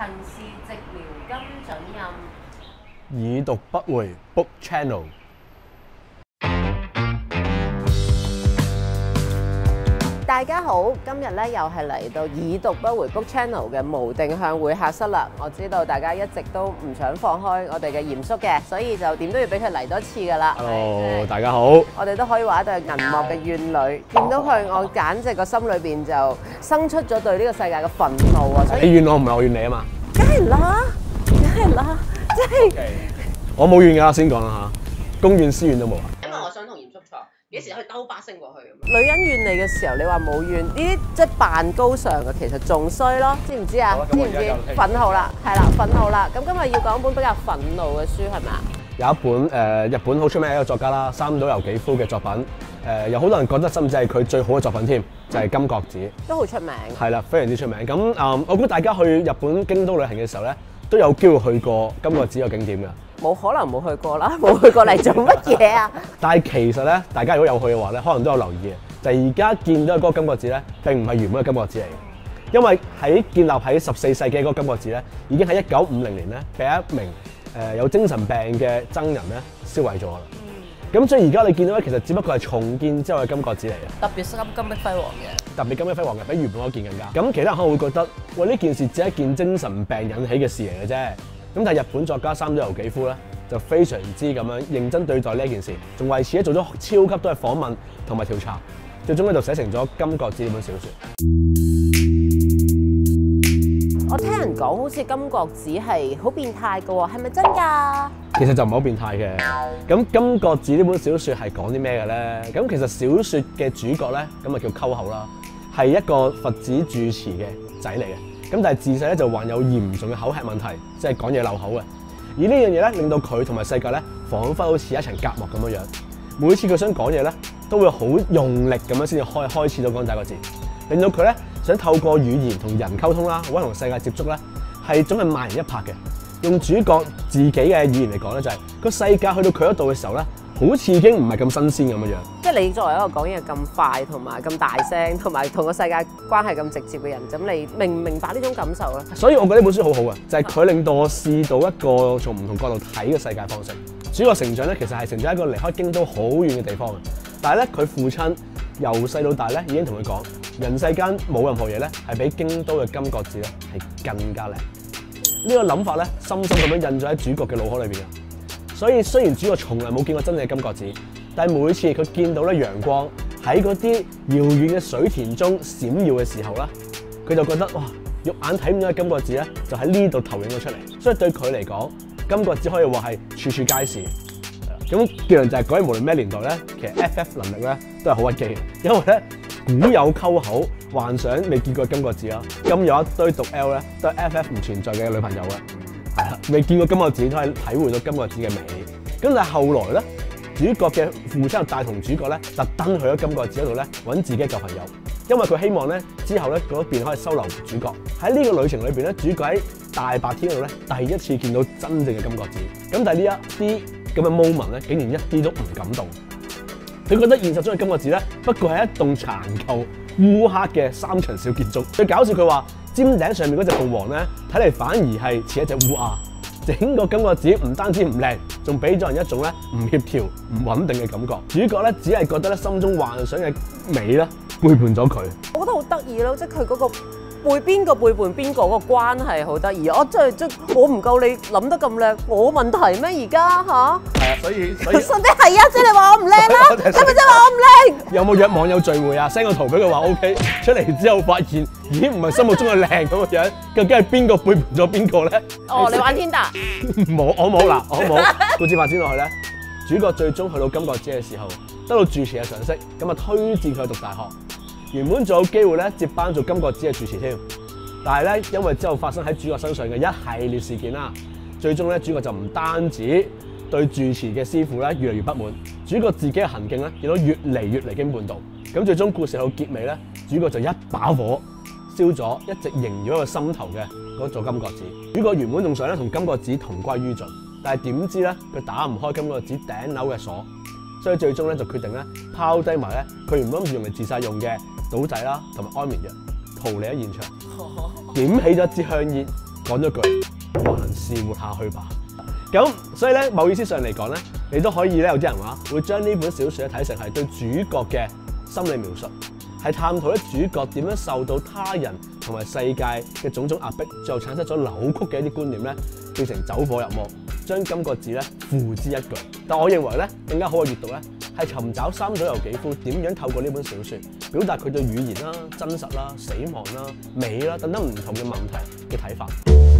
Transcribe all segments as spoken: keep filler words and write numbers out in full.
行事直療金准任， 已讀不回 Book Channel。 大家好，今日咧又係嚟到已讀不回 Book Channel 嘅無定向會客室啦。我知道大家一直都唔想放開我哋嘅嚴肅嘅，所以就點都要俾佢嚟多次噶啦。 Hello，大家好。 我哋都可以話一對銀幕嘅怨女，見到佢，我簡直個心裏邊就生出咗對呢個世界嘅憤怒啊！所以你怨我唔係我怨你啊嘛。 梗係啦，梗係啦，即係。 我冇怨㗎，先講啦嚇，公怨私怨都冇啊。 因為我想同嚴叔坐，幾時可以兜巴星過去咁？ 女人怨你嘅時候，你話冇怨，呢啲即係扮高尚嘅，其實仲衰咯，知唔知啊？知唔知？憤怒啦，係啦，憤怒啦。咁今日要講一本比較憤怒嘅書係咪啊？ 有一本誒、呃、日本好出名嘅一個作家啦，三島由紀夫嘅作品，誒、呃、有好多人覺得甚至係佢最好嘅作品添，就係、是《金閣寺》， 都好出名。 係啦，非常之出名。咁誒、呃，我估大家去日本京都旅行嘅時候咧，都有機會去過金閣寺個景點㗎。 冇可能冇去過啦，冇去過嚟做乜嘢啊？ 但係其實咧，大家如果有去嘅話咧，可能都有留意嘅，就係而家見到嘅嗰個金閣寺咧，並唔係原本嘅金閣寺嚟嘅，因為喺建立喺十四世紀嗰個金閣寺咧，已經喺一九五零年咧，被一名誒、呃、有精神病嘅僧人咧燒毀咗啦。咁、嗯、所以而家你見到咧，其實只不過係重建之後嘅金閣寺嚟嘅， 特別金金碧輝煌嘅， 特別金碧輝煌嘅，比原本嗰件更加。咁其他人可能會覺得，喂，呢件事只係一件精神病引起嘅事嚟嘅啫。咁但係日本作家三島由紀夫咧，就非常之咁樣認真對待呢一件事，仲為此咧做咗超級多嘅訪問同埋調查，最終咧就寫成咗《金閣寺》呢本小說。 我聽人講好似金閣寺係好變態嘅喎，係咪真㗎？ 其實就唔係好變態嘅。咁《金閣寺》呢本小說係講啲咩嘅咧？咁其實小說嘅主角咧，咁啊叫溝口啦，係一個佛寺住持嘅仔嚟嘅。咁但係自細咧就患有嚴重嘅口吃問題，即係講嘢漏口嘅。而呢樣嘢咧，令到佢同埋世界咧，彷彿好似一層隔膜咁樣樣。每次佢想講嘢咧，都會好用力咁樣先至開開始到講第一個字，令到佢咧想透過語言同人溝通啦，或者同世界接觸咧，係總係慢人一拍嘅。用主角自己嘅語言嚟講咧，就係個世界去到佢嗰度嘅時候咧，好似已經唔係咁新鮮咁樣樣。 即係你作為一個講嘢咁快同埋咁大聲，同埋同個世界關係咁直接嘅人，咁你明唔明白呢種感受咧？ 所以我覺得呢本書好好嘅，就係、是、佢令到我試到一個從唔同角度睇嘅世界方式。主角成長咧，其實係成長喺一個離開京都好遠嘅地方嘅，但係咧佢父親由細到大咧已經同佢講，人世間冇任何嘢咧係比京都嘅金閣寺咧係更加靚。呢、這個諗法咧，深深咁樣印咗喺主角嘅腦海裏邊啊！所以雖然主角從來冇見過真正嘅金閣寺，但係每次佢見到咧陽光喺嗰啲遙遠嘅水田中閃耀嘅時候咧，佢就覺得哇，肉眼睇唔到嘅金閣寺咧，就喺呢度投影咗出嚟。所以對佢嚟講，金閣寺可以話係處處皆是。咁結論就係講起無論咩年代咧，其實 F F 能力咧都係好屈機嘅，因為咧古有溝口幻想未見過金閣寺啦，今有一堆毒 L 咧都係 F F 唔存在嘅女朋友嘅。係啦，未見過金閣寺都係體會到金閣寺嘅美。咁但係後來咧，主角嘅父親又帶同主角咧，特登去咗金閣寺嗰度咧揾自己嘅舊朋友，因為佢希望咧之後咧嗰邊可以收留主角。喺呢個旅程裏邊咧，主角喺大白天嗰度咧第一次見到真正嘅金閣寺。咁但係呢一啲咁嘅 moment 咧，竟然一啲都唔感動。佢覺得現實中嘅金閣寺咧，不過係一棟殘舊烏黑嘅三層小建築。最搞笑佢話，尖頂上面嗰隻鳳凰咧，睇嚟反而係似一隻烏鴉。整個金閣寺唔單止唔靚，仲俾咗人一種咧唔協調、唔穩定嘅感覺。主角咧只係覺得咧心中幻想嘅美咧背叛咗佢。 我覺得好得意咯，即係佢嗰個背邊個背叛邊個嗰個關係好得意。我真係即我唔夠你諗得咁靚，我問題咩而家吓？係啊， 所以所以實際係啊，即係你話我唔靚啦，係咪即係話我唔靚？ 有冇約網友聚會啊 ？send 個圖俾佢話 OK， 出嚟之後發現已經唔係心目中嘅靚咁嘅樣，究竟係邊個背叛咗邊個咧？ 哦，你玩天達？ 冇，我冇嗱，我冇。故事發展落去咧，主角最終去到金閣寺嘅時候，得到住持嘅賞識，咁啊推薦佢去讀大學。原本仲有機會咧接班做金閣寺嘅住持添，但係咧因為之後發生喺主角身上嘅一系列事件啦，最終咧主角就唔單止對住持嘅師傅咧越嚟越不滿，主角自己嘅行徑咧亦都越嚟越離經叛道。咁最終故事到結尾咧，主角就一把火燒咗一直縈繞喺個心頭嘅嗰座金閣寺。主角原本仲想咧同金閣寺同歸於盡，但係點知咧佢打唔開金閣寺頂樓嘅鎖，所以最終咧就決定咧拋低埋咧佢原本諗住用嚟自殺用嘅賭仔啦同埋安眠藥，逃離咗現場，點起咗支香煙， 講咗句還是活下去吧。咁所以咧，某意思上嚟講咧，你都可以咧，有啲人話會將呢本小説咧睇成係對主角嘅心理描述，係探討咧主角點樣受到他人同埋世界嘅種種壓迫，最後產生咗扭曲嘅一啲觀念咧，變成走火入魔，將今個字咧付之一炬。但我認為咧，更加好嘅閱讀咧，係尋找三島由紀夫點樣透過呢本小説表達佢對語言啦、真實啦、死亡啦、美啦等等唔同嘅問題嘅睇法。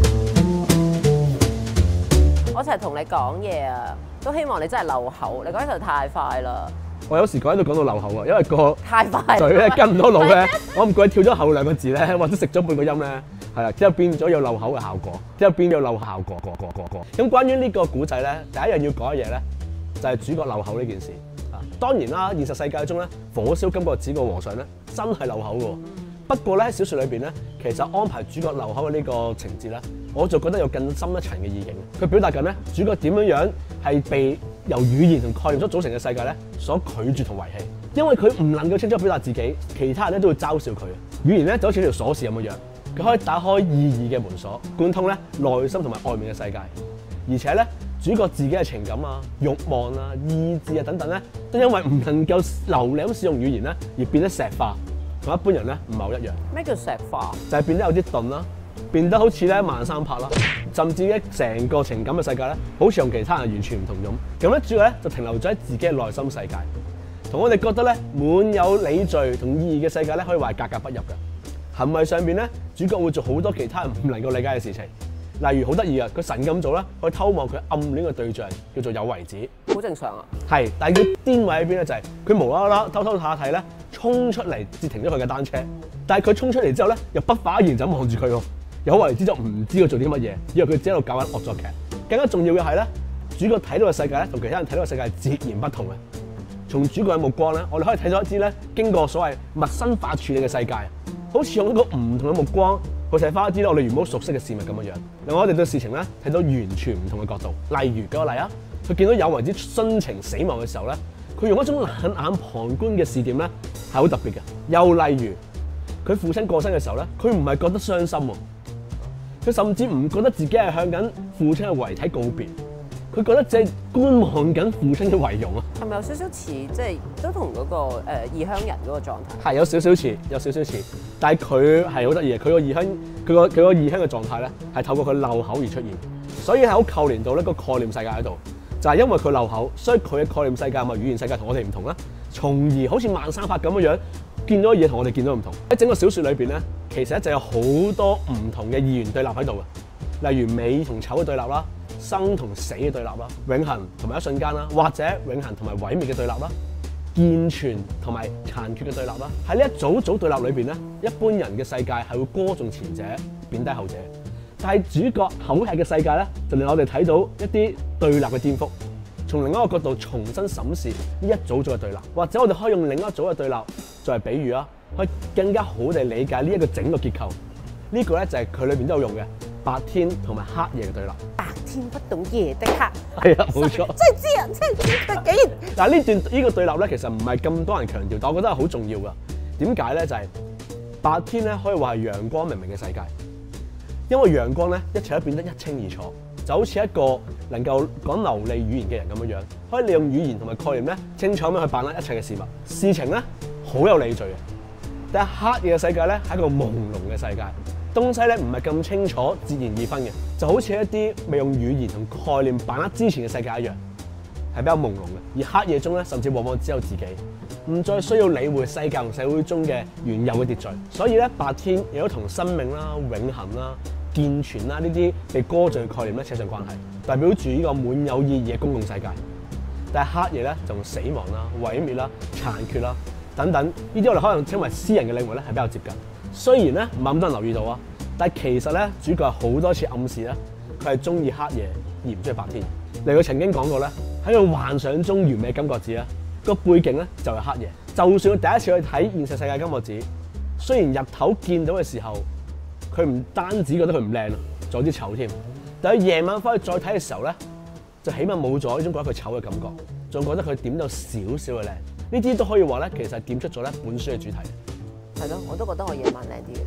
我成日同你講嘢啊，都希望你真係漏口，你講得就太快啦。 我有時講喺度講到漏口啊，因為個太快嘴咧跟唔到腦咧，我唔覺意跳咗後兩個字咧，或者食咗半個音咧，係啦，之後變咗有漏口嘅效果，之後變咗漏效果，個個個個。咁關於呢個古仔咧，第一樣要講嘅嘢咧，就係主角漏口呢件事。啊，當然啦，現實世界中咧，火燒金閣寺個和尚咧，真係漏口嘅。不過咧，小説裏邊咧，其實安排主角漏口嘅呢個情節咧，我就覺得有更深一層嘅意境。佢表達緊咧，主角點樣樣係被由語言同概念所組成嘅世界咧，所拒絕同遺棄。因為佢唔能夠清楚表達自己，其他人咧都會嘲笑佢。語言咧就好似條鎖匙咁樣樣，佢可以打開意義嘅門鎖，貫通咧內心同埋外面嘅世界。而且咧，主角自己嘅情感啊、慾望啊、意志啊等等咧，都因為唔能夠流利咁使用語言咧，而變得石化。同一般人咧唔係好一樣。咩叫石化？ 就係變得有啲鈍啦，變得好似咧慢三拍啦，甚至咧成個情感嘅世界咧，好似同其他人完全唔同咁。咁咧主角咧就停留咗喺自己嘅內心世界，同我哋覺得咧滿有理序同意義嘅世界咧，可以話係格格不入嘅。行為上邊咧，主角會做好多其他人唔能夠理解嘅事情。例如好得意啊，佢神咁做啦，可以偷望佢暗戀嘅對象，叫做有為子。 好正常啊。 係，但係佢癲位喺邊咧？就係、是、佢無啦啦偷偷下睇咧，衝出嚟截停咗佢嘅單車。但係佢衝出嚟之後咧，又不發一言就咁望住佢喎。有為子就唔知佢做啲乜嘢，以為佢只喺度搞緊惡作劇。更加重要嘅係咧，主角睇到嘅世界咧，同其他人睇到嘅世界係截然不同嘅。從主角嘅目光咧，我哋可以睇到一支咧經過所謂陌生化處理嘅世界，好似用一個唔同嘅目光去睇翻一啲我哋原本熟悉嘅事物咁樣樣，令我哋對事情咧睇到完全唔同嘅角度。例如舉個例啊，佢見到有為之殉情死亡嘅時候咧，佢用一種冷眼旁觀嘅視點咧係好特別嘅。又例如佢父親過身嘅時候咧，佢唔係覺得傷心喎，佢甚至唔覺得自己係向緊父親嘅遺體告別，佢覺得只係觀望緊父親嘅遺容啊。係咪有少少似即係都同嗰、那個誒、呃、異鄉人嗰個狀態？係有少少似，有少少似，但係佢係好得意嘅。佢個異鄉，佢個佢個異鄉嘅狀態咧，係透過佢漏口而出現，所以係好扣連到呢個概念世界喺度。就係、是、因為佢漏口，所以佢嘅概念世界同埋語言世界同我哋唔同啦，從而好似慢三拍咁樣樣見到嘅嘢同我哋見到唔同。喺整個小説裏邊咧，其實咧就有好多唔同嘅二元對立喺度嘅，例如美同醜嘅對立啦。生同死嘅對立啦，永恆同埋一瞬間啦，或者永恆同埋毀滅嘅對立啦，健全同埋殘缺嘅對立啦。喺呢一組組對立裏邊咧，一般人嘅世界係會歌頌前者，貶低後者。但係主角口吃嘅世界咧，就令我哋睇到一啲對立嘅顛覆，從另一個角度重新審視呢一組組嘅對立，或者我哋可以用另一組嘅對立作為比喻啊，可以更加好地理解呢一個整個結構。呢、這個咧就係佢裏邊都有用嘅白天同埋黑夜嘅對立。天不懂夜的黑，係啊，冇錯，真係知啊，真係知佢竟然。嗱呢段呢個對立咧，其實唔係咁多人強調，但我覺得係好重要噶。點解咧？就係、是、白天咧可以話係陽光明媚嘅世界，因為陽光咧一切都變得一清二楚，就好似一個能夠講流利語言嘅人咁樣樣，可以利用語言同埋概念咧清楚咁去把握一切嘅事物。事情咧好有理序嘅，但係黑夜嘅世界咧係一個朦朧嘅世界。東西咧唔係咁清楚，截然二分嘅，就好似一啲未用語言同概念把握之前嘅世界一樣，係比較朦朧嘅。而黑夜中咧，甚至往往只有自己，唔再需要理會世界同社會中嘅原有嘅秩序。所以咧，白天亦都同生命啦、永恆啦、健全啦呢啲被歌頌嘅概念咧扯上關係，代表住呢個滿有意義嘅公共世界。但係黑夜咧就同死亡啦、毀滅啦、殘缺啦等等呢啲我哋可能稱為私人嘅領域咧係比較接近。雖然咧唔係咁多人留意到啊，但係其實咧主角係好多次暗示咧，佢係中意黑夜而唔中意白天。例如佢曾經講過咧，喺佢幻想中完美金閣寺咧，個背景咧就係黑夜。就算佢第一次去睇現實世界金閣寺，雖然日頭見到嘅時候，佢唔單止覺得佢唔靚啊，仲有啲醜添。但係夜晚翻去再睇嘅時候咧，就起碼冇咗呢種覺得佢醜嘅感覺，仲覺得佢點到少少嘅靚。呢啲都可以話咧，其實點出咗咧本書嘅主題。係咯，我都覺得我夜晚靚啲嘅。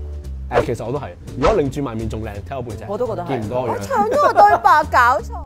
誒，其實我都係，如果擰轉埋面仲靚，睇我背脊， 我都覺得係。 見唔到我樣。 唱咗個對白搞錯。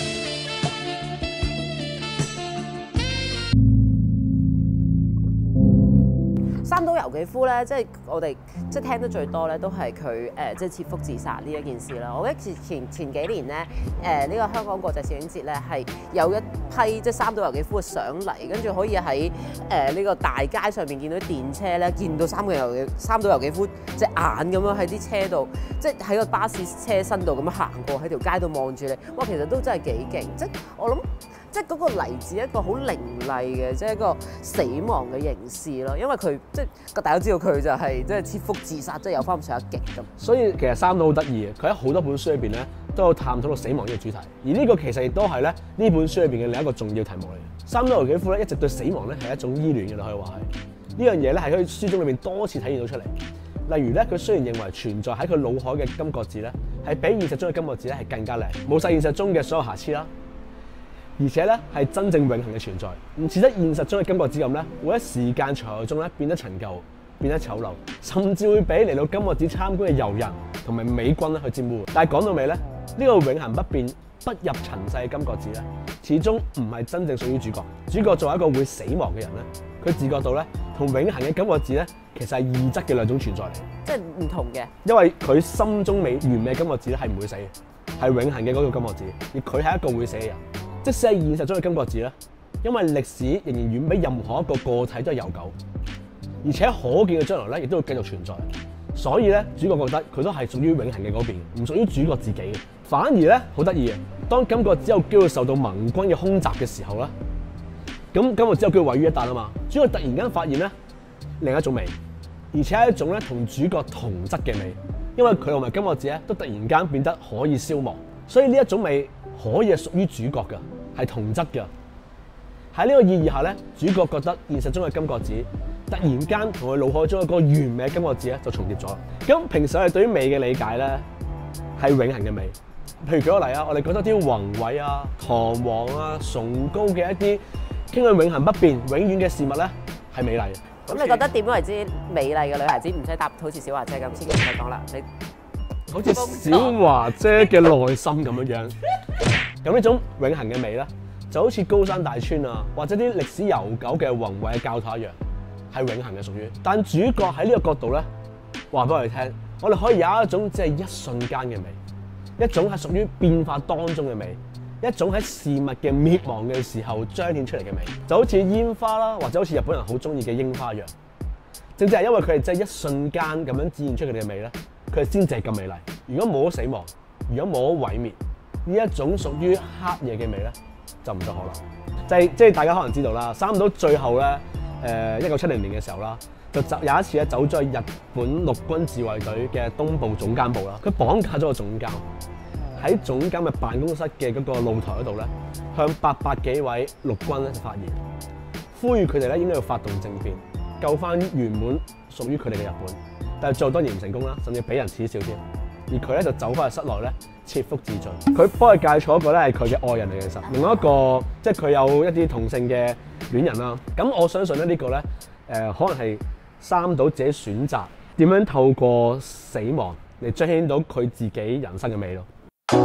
三島由紀夫咧，即係我哋即係聽得最多咧，都係佢誒即係切腹自殺呢一件事啦。我記得前前幾年咧，誒、呃、呢、呢個香港國際攝影節咧係有一批即係三島由紀夫嘅相嚟，跟住可以喺誒呢個大街上面見到啲電車咧，見到三個由三島由紀夫隻眼咁樣喺啲車度，即係喺個巴士車身度咁樣行過，喺條街度望住你。哇，其實都真係幾勁！即係我諗。即係嗰個嚟自一個好凌厲嘅，即係一個死亡嘅形式咯。因為佢即係大家知道佢就係即係切腹自殺，即係有翻咁上下勁咁。 所以其實三島好得意嘅，佢喺好多本書裏邊咧都有探討到死亡呢個主題。而呢個其實亦都係咧呢本書裏邊嘅另一個重要題目嚟嘅。三島由紀夫咧一直對死亡咧係一種依戀嘅，你可以話係呢樣嘢咧係喺書中裏面多次體現到出嚟。例如咧，佢雖然認為存在喺佢腦海嘅金閣寺咧係比現實中嘅金閣寺咧係更加靚，冇晒現實中嘅所有瑕疵啦。而且咧係真正永恆嘅存在，唔似得現實中嘅金閣寺咁咧，會喺時間長河中咧變得陳舊、變得醜陋，甚至會俾嚟到金閣寺參觀嘅遊人同埋美軍咧去沾污。但係講到尾咧，呢、這個永恆不變、不入塵世嘅金閣寺咧，始終唔係真正屬於主角。主角作為一個會死亡嘅人咧，佢自覺到咧，同永恆嘅金閣寺咧，其實係異質嘅兩種存在嚟， 即係唔同嘅。 因為佢心中美完美嘅金閣寺咧係唔會死嘅，係永恆嘅嗰個金閣寺，而佢係一個會死嘅人。即使係現實中嘅金閣寺咧，因為歷史仍然遠比任何一個個體都係悠久，而且可見嘅將來咧亦都會繼續存在。所以咧，主角覺得佢都係屬於永恆嘅嗰邊，唔屬於主角自己嘅。反而咧好得意嘅，當金閣寺有機會受到盟軍嘅空襲嘅時候咧，咁金閣寺有機會毀於一旦啊嘛。主角突然間發現咧另一種美，而且係一種咧同主角同質嘅美，因為佢同埋金閣寺咧都突然間變得可以消亡，所以呢一種美可以係屬於主角㗎。係同質嘅。喺呢個意義下咧，主角覺得現實中嘅金閣寺突然間同佢腦海中一個完美嘅金閣寺咧就重疊咗。咁平時我哋對於美嘅理解咧係永恆嘅美，譬如舉個例啊，我哋覺得啲宏偉啊、堂皇啊、崇高嘅一啲傾向永恆不變、永遠嘅事物咧係美麗嘅。 咁你覺得點為之美麗嘅女孩子？唔使答，好似小華姐咁，千祈唔使講啦。你好似小華姐嘅內心咁樣樣。咁呢種永恆嘅美咧，就好似高山大川啊，或者啲歷史悠久嘅宏偉嘅教堂一樣，係永恆嘅屬於。但主角喺呢個角度咧，話俾我哋聽，我哋可以有一種即係一瞬間嘅美，一種係屬於變化當中嘅美，一種喺事物嘅滅亡嘅時候彰顯出嚟嘅美，就好似煙花啦，或者好似日本人好中意嘅櫻花一樣。正正係因為佢哋即係一瞬間咁樣展現出佢哋嘅美咧，佢哋先至係咁美麗。如果冇咗死亡，如果冇咗毀滅，呢一種屬於黑夜嘅美咧，就唔得可能。就係即係大家可能知道啦，三島最後咧，誒一九七零年嘅時候啦，就走有一次咧走咗去日本陸軍自衛隊嘅東部總監部啦，佢綁架咗個總監，喺總監嘅辦公室嘅嗰個露台嗰度咧，向八百幾位陸軍咧發言，呼籲佢哋咧應該要發動政變，救翻原本屬於佢哋嘅日本。但係最後當然唔成功啦，甚至俾人恥笑添。而佢咧就走翻去室內咧，切腹自盡。佢幫佢戒錯一個咧係佢嘅愛人嚟嘅，其實另外一個即係佢有一啲同性嘅戀人啦。咁我相信咧呢個咧誒、呃、可能係三島自己選擇點樣透過死亡嚟彰顯到佢自己人生嘅美咯。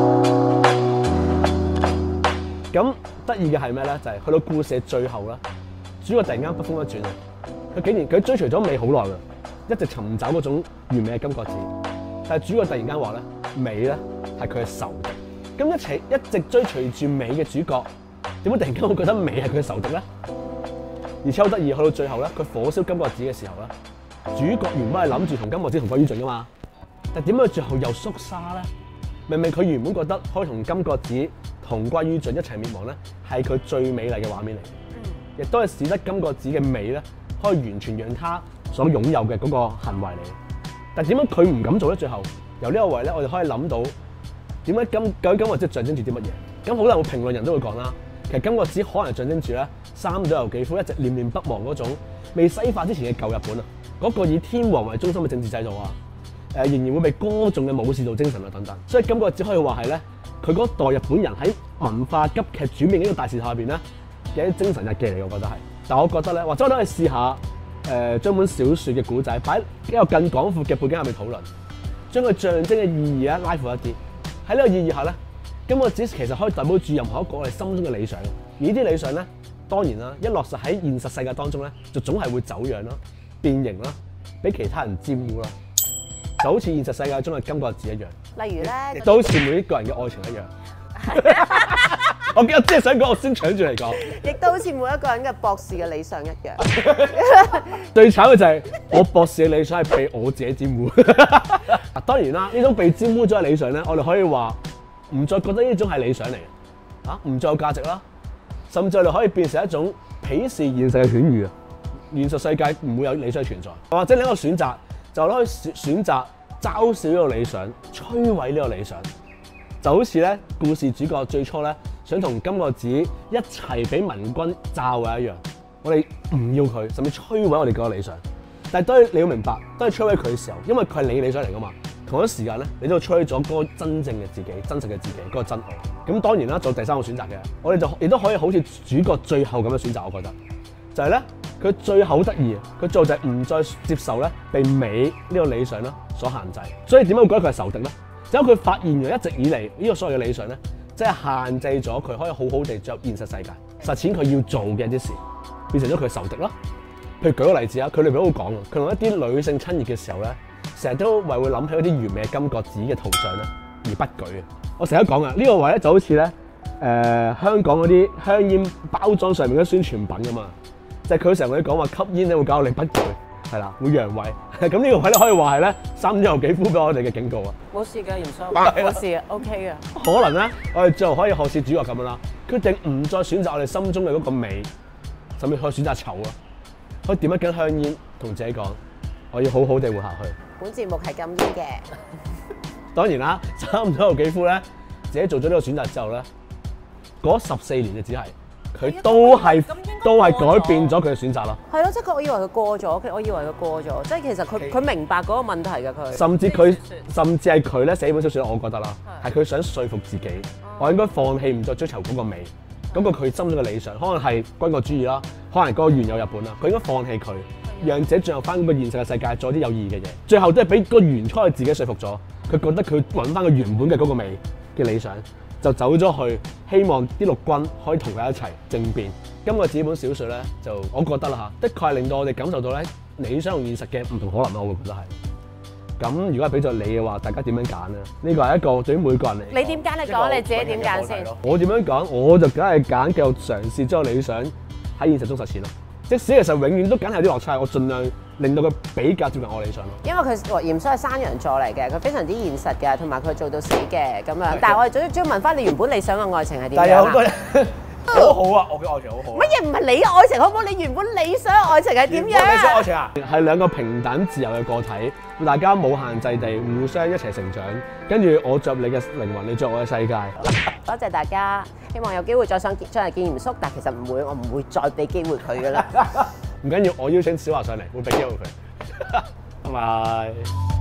咁得意嘅係咩咧？就係、是、去到故事嘅最後啦，主角突然間北風一轉啊！佢竟然佢追隨咗美好耐㗎，一直尋找嗰種完美嘅金閣寺。但係主角突然間話咧，美咧係佢嘅仇敵。咁一齊一直追隨住美嘅主角，點解突然間會覺得美係佢嘅仇敵咧？而且好得意，去到最後咧，佢火燒金閣寺嘅時候咧，主角原本係諗住同金閣寺同歸於盡噶嘛，但點解最後又縮沙咧？明明佢原本覺得可以同金閣寺同歸於盡一齊滅亡咧，係佢最美麗嘅畫面嚟，亦都係使得金閣寺嘅美咧可以完全讓他所擁有嘅嗰個行為嚟。但點解佢唔敢做咧？最後由呢個位咧，我哋可以諗到點解金究竟金閣寺象徵住啲乜嘢？咁好多評論人都會講啦，其實金閣寺可能象徵住咧三島由紀夫一直念念不忘嗰種未西化之前嘅舊日本啊，嗰、那個以天皇為中心嘅政治制度啊，誒、呃、仍然會被歌頌嘅武士道精神啊等等。所以金閣寺可以話係咧，佢嗰代日本人喺文化急劇轉變呢個大時代入邊咧嘅一啲精神日記嚟，我覺得係。但我覺得咧，或者我都可以試下。誒將本小説嘅古仔擺一個更廣闊嘅背景入面討論， 將佢象徵嘅意義咧拉闊一啲。喺呢個意義下咧，金個子其實可以代表住任何一個我哋心中嘅理想。而呢啲理想咧，當然啦，一落實喺現實世界當中咧，就總係會走樣啦、變形啦，俾其他人沾污啦。就好似現實世界中嘅金個子一樣。 例如咧， 亦都好似每一個人嘅愛情一樣。我我即係想講，我先搶住嚟講。 亦都好似每一個人嘅博士嘅理想一樣。 最慘嘅就係我博士嘅理想係被我自己沾污。當然啦，呢種被沾污咗嘅理想咧，我哋可以話唔再覺得呢種係理想嚟嘅，啊，唔再有價值啦，甚至我哋可以變成一種鄙視現實嘅犬儒啊！現實世界唔會有理想存在，或者另一個選擇就可以選擇嘲笑呢個理想，摧毀呢個理想。就好似咧故事主角最初咧想同金個子一齊俾民軍炸嘅一樣，我哋唔要佢，甚至摧毀我哋嗰個理想。但係當你要明白，當你摧毀佢嘅時候，因為佢係你理想嚟噶嘛，同一時間咧你都摧毀咗嗰個真正嘅自己、真實嘅自己嗰個真我。咁當然啦，做第三個選擇嘅，我哋就亦都可以好似主角最後咁嘅選擇，我覺得就係咧佢最後得意，佢做就係唔再接受咧被美呢個理想啦所限制。所以點解會覺得佢係仇敵咧？因為佢發現咗一直以嚟呢個所謂嘅理想咧，即係限制咗佢可以好好地進入現實世界，實踐佢要做嘅一啲事，變成咗佢嘅仇敵啦。譬如舉個例子啊，佢裏邊都會講，佢同一啲女性親熱嘅時候咧，成日都為會諗起嗰啲完美嘅金個子嘅圖像咧而不舉嘅。我成日講啊，呢個位咧就好似咧誒香港嗰啲香煙包裝上面嘅宣傳品咁嘛，就係佢成日會講話吸煙咧會搞到你不舉。係啦，會陽痿。咁呢個位咧可以話係咧三有幾夫俾我哋嘅警告啊！ 冇事嘅，嚴叔，冇事嘅 ，OK 嘅。 可能咧，我哋最後可以學似主角咁樣啦，決定唔再選擇我哋心中嘅嗰個美，甚至可以選擇醜咯。可以點一根香煙，同自己講，我要好好地活下去。 本節目係禁煙嘅。 當然啦，三有幾夫咧，自己做咗呢個選擇之後咧，嗰十四年嘅只係。佢都係都係改變咗佢嘅選擇咯。 係咯，即係佢，我以為佢過咗，我以為佢過咗，即係其實佢佢明白嗰個問題嘅佢。 甚至佢甚至係佢咧寫本小説，我覺得啦，係佢想說服自己，我應該放棄唔再追求嗰個美，嗰個佢心中嘅理想，可能係軍國主義啦，可能係嗰個原有日本啦，佢應該放棄佢，讓自己進入翻嗰個現實嘅世界，做啲有意義嘅嘢。最後都係俾個原初嘅自己說服咗，佢覺得佢揾翻個原本嘅嗰個美嘅理想。就走咗去，希望啲陸軍可以同佢一齊政變。今個紙本小説咧，就我覺得啦嚇，的確係令到我哋感受到咧理想同現實嘅唔同可能咯，我會覺得係。咁如果係俾咗你嘅話，大家點樣揀咧？呢個係一個對於每個人嚟。 你點揀？你講你自己點揀先？ 我點樣揀？我就梗係揀繼續嘗試將理想喺現實中實踐咯。即使其實永遠都梗係有啲落差，我盡量令到佢比較接近我理想咯。因為佢嚴叔係山羊座嚟嘅，佢非常之現實嘅，同埋佢做到死嘅咁樣。但係我哋最主要問翻你原本理想嘅愛情係點樣啊？ 但係有好多人好好啊！我嘅愛情好好。 乜嘢唔係你嘅愛情好唔好？你原本理想嘅愛情係點樣？ 理想愛情啊，係兩個平等自由嘅個體，大家冇限制地互相一齊成長。跟住我著你嘅靈魂，你著我嘅世界。 多謝大家，希望有機會再上再嚟見嚴叔，但其實唔會，我唔會再俾機會佢噶啦。 唔緊要，我邀請小華上嚟，會俾機會佢。拜拜。